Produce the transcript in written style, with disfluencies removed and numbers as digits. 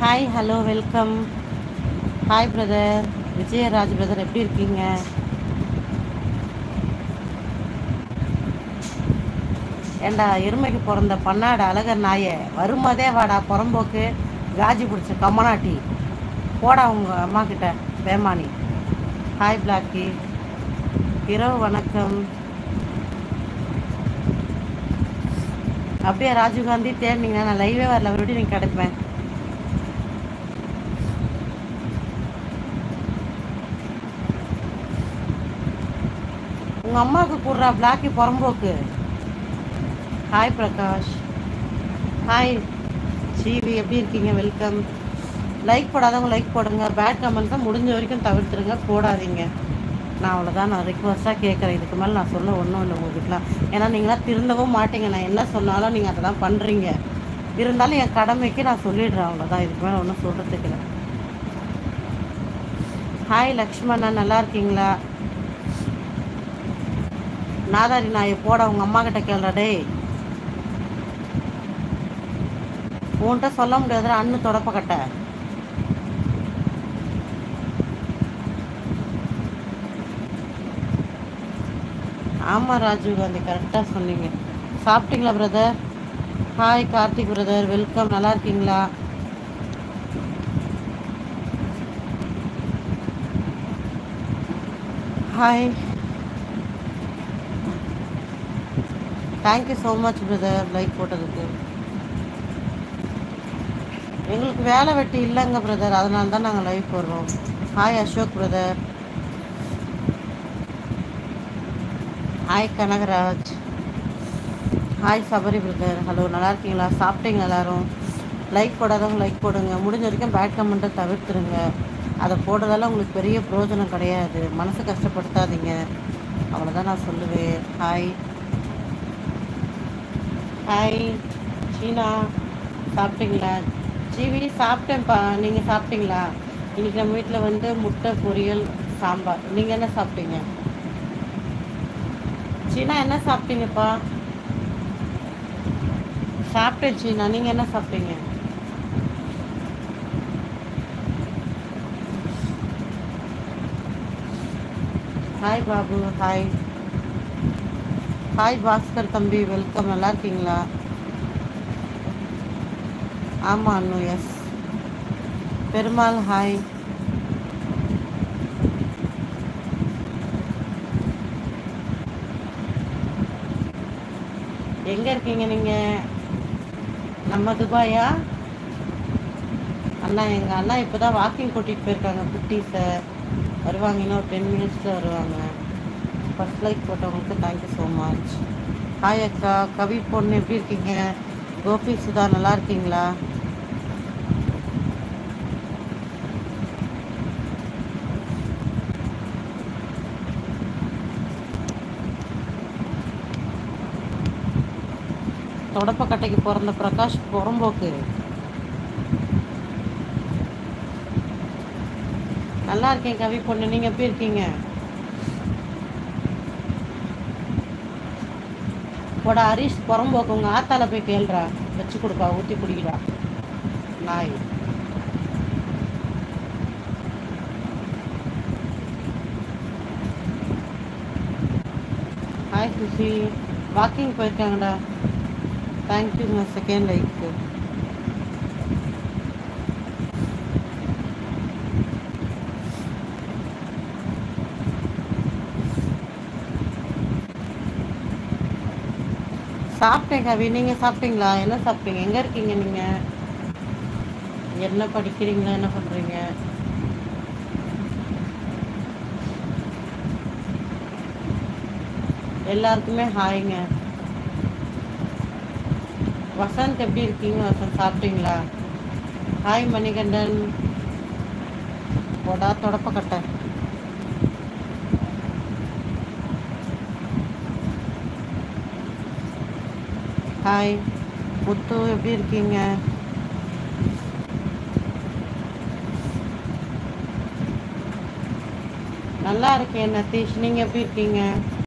Hi, hello, welcome. Hi brother, Vijayaraj brother, எப்படி இருக்கீங்க? ஏண்டா எருமைக்கு பிறந்த பன்னாடு அழகர் நாயே, வரும்போதே வாடா புறம்போக்கு காஜி பிடிச்ச கம்மனாட்டி, போடா உங்க அம்மா கிட்ட பேமானி. ஹாய் பிளாக்கி, இரவு வணக்கம். அப்படியே ராஜீவ்காந்தி தேடினீங்கன்னா நான் லைவே வரல, அவருடைய நீங்கள் கிடைப்பேன். உங்கள் அம்மாவுக்கு கூடுறா பிளாக்கி புறம்போக்கு. ஹாய் பிரகாஷ், ஹாய் ஜிவி, எப்படி இருக்கீங்க? வெல்கம். லைக் போடாதவங்க லைக் போடுங்க, பேட் கமெண்ட்ஸை முடிஞ்ச வரைக்கும் தவிர்த்துருங்க, போடாதீங்க. நான் அவ்வளோதான், நான் ரிக்வஸ்ட்டாக கேட்குறேன். இதுக்கு மேலே நான் சொல்ல ஒன்றும் இல்லை உங்களுக்குலாம். ஏன்னா நீங்களாம் திருந்தவும் மாட்டீங்க, நான் என்ன சொன்னாலும் நீங்கள் அதை தான் பண்ணுறீங்க. இருந்தாலும் என் கடமைக்கு நான் சொல்லிடுறேன், அவ்வளோதான். இதுக்கு மேலே ஒன்றும் சொல்கிறதுக்கு இல்லை. ஹாய் லக்ஷ்மணன், நல்லா இருக்கீங்களா? நாதாரி நாயை போட உங்கள் அம்மா கிட்ட கேள்றா டேய். உன்கிட்ட சொல்ல முடியாதுடா அண்ணு தொடப்ப கட்ட. ஆமாம் ராஜீவ்காந்தி, கரெக்டாக சொன்னீங்க. சாப்பிட்டீங்களா brother? Hi Karthik brother, welcome. நல்லா இருக்கீங்களா? Hi, thank you so much brother like போட்டதுக்கு. எங்களுக்கு வேலை வெட்டி இல்லைங்க பிரதர், அதனால தான் நாங்கள் லைவ் போடுறோம். Hi Ashok brother, hi Kanagaraj, hi Sabari brother, hello, நல்லா இருக்கீங்களா? சாப்பிட்டீங்களா எல்லாரும்? லைக் போடாதவங்க லைக் போடுங்க, முடிஞ்ச வரைக்கும் பேட் கமெண்ட்டை தவிர்த்துருங்க. அதை போடுறதால உங்களுக்கு பெரிய பிரயோஜனம் கிடையாது, மனசை கஷ்டப்படுத்தாதீங்க, அவ்வளோதான் நான் சொல்லுவேன். ஹாய் ஹாய் சீனா, சாப்பிட்டீங்களா? ஜிவி சாப்பிட்டேன்ப்பா, நீங்கள் சாப்பிட்டீங்களா? இன்றைக்கி நம்ம வீட்டில் வந்து முட்டை பொரியல் சாம்பார். நீங்கள் என்ன சாப்பிட்டீங்க? சீனா என்ன சாப்பிட்டீங்கப்பா? சாப்பிட்டேன் சீனா, நீங்கள் என்ன சாப்பிட்டீங்க? Hi Babu, hi hi Bhaskar தம்பி, வெல்கம். நல்லா இருக்கீங்களா? ஆமாம் அண்ணு, எஸ். பெருமாள், ஹாய். எங்கே இருக்கீங்க நீங்கள்? நம்ம துபாயா? அண்ணா, எங்கள் அண்ணா இப்போ தான் வாக்கிங் கூட்டிகிட்டு போயிருக்காங்க குட்டீஸை. வருவாங்க, இன்னும் ஒரு 10 மினிட்ஸில் வருவாங்க. ஃபர்ஸ்ட் லைக் போட்டவங்களுக்கு தேங்க்யூ ஸோ மச். ஹாய் அக்கா, கவி பொண்ணு, எப்படி இருக்கீங்க? கோபி சுதா, நல்லா இருக்கீங்களா? தொடப்பக்கட்டைக்கு பிறந்த பிரகாஷ் புறம்போக்கு. நல்லா இருக்கேன் கவி பொண்ணு, நீங்கள் எப்படி இருக்கீங்க? போட ஹரிஷ் புறம்போக்கு, உங்கள் ஆத்தால போய் கேள்றா, வச்சு கொடுப்பா, ஊற்றி குடிக்கிறா நாய். ஹாய் சுசி, வாக்கிங் போயிருக்காங்கடா. தேங்க்யூங்க, செகண்ட் லைக்கு. சாப்பிட்டேன் கவி, நீங்கள் சாப்பிட்டீங்களா? என்ன சாப்பிட்டீங்க? எங்கே இருக்கீங்க நீங்கள்? என்ன படிக்கிறீங்களா? என்ன பண்ணுறீங்க? எல்லாருக்குமே ஹாய்ங்க. வசந்த், எப்படி இருக்கீங்க? வசந்த், சாப்பிட்டீங்களா? ஹாய் மணிகண்டன், போடா தொடப்பக்கட்டை. ஹாய் முத்து, எப்படி இருக்கீங்க? நல்லா இருக்கேன் நதீஷ், நீங்கள் எப்படி இருக்கீங்க?